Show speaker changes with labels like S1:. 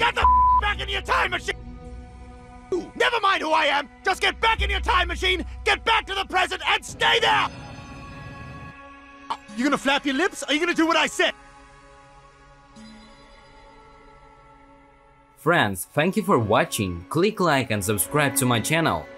S1: Get the back in your time machine! Never mind who I am! Just get back in your time machine, get back to the present, and stay there! You gonna flap your lips, or are you gonna do what I said?
S2: Friends, thank you for watching. Click like and subscribe to my channel.